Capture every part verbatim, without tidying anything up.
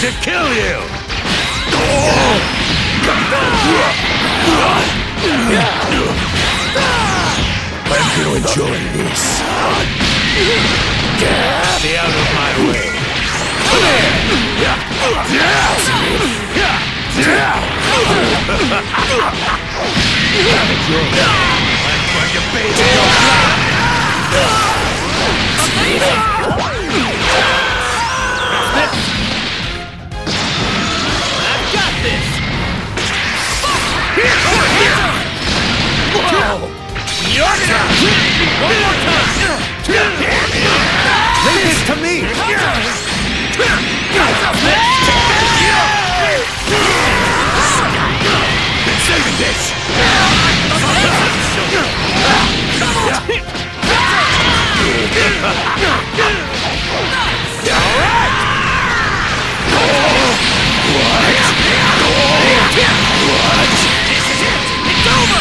to kill you! I'm gonna enjoy this. Stay out of my way. Come here! I'm going to bathe in your blood! I've got this! Here! Whoa! Your turn! One more time! Leave this to me! Been saving this! Alright! What? What? This is it! It's over!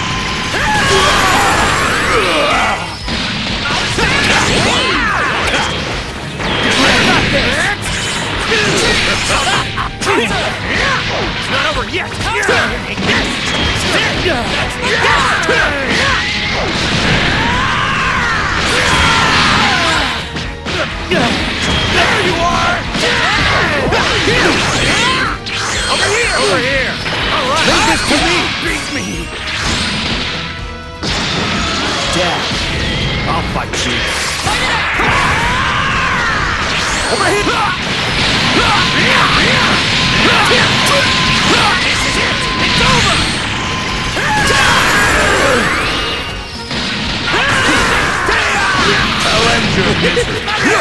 It's not over yet! There you are! Over here! Over here! Alright! Leave this to me! Beat me! Dad, I'll fight you. Over here! This is it! It's over! I'll end your misery!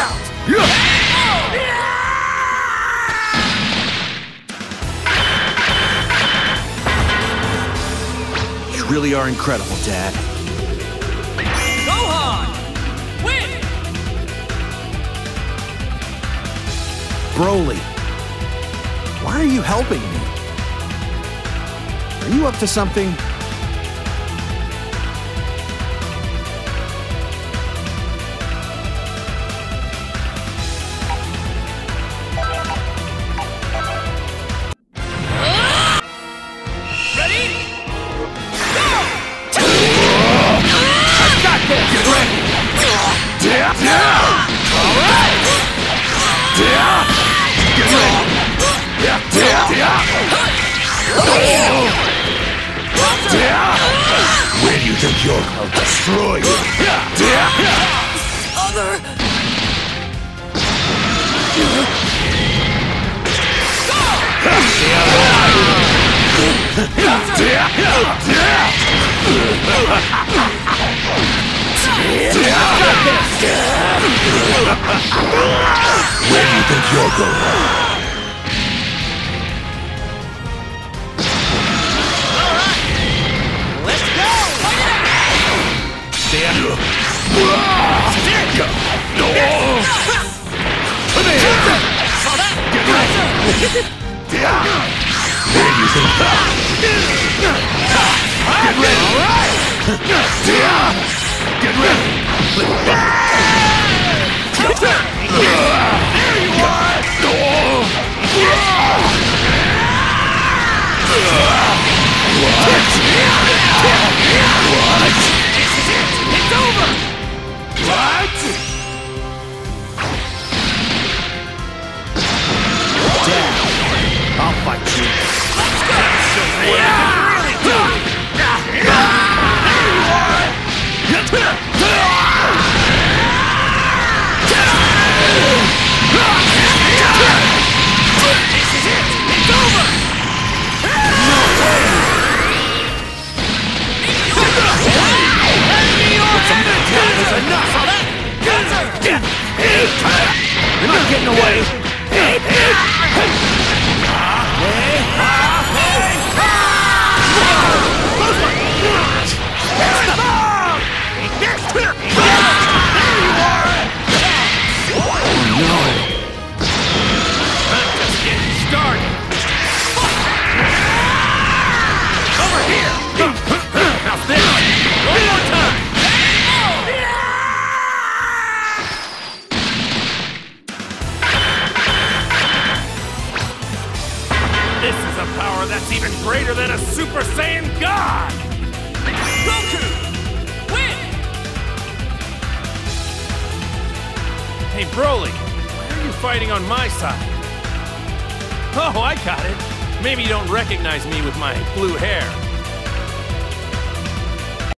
You really are incredible, Dad. Gohan! Win! Broly, why are you helping me? Are you up to something? Where do you think you're? I'll destroy you! Other... Where do you think you're going? Where do you think? Get ready! Get ready! There you are! What? What? This is it! It's over! What? Dad, I'll fight you. Let's go! Yeah! Really do! There you are! This is it! It's over! No way! That is enough! You're not getting away! Hey, Broly, why are you fighting on my side? Oh, I got it. Maybe you don't recognize me with my blue hair.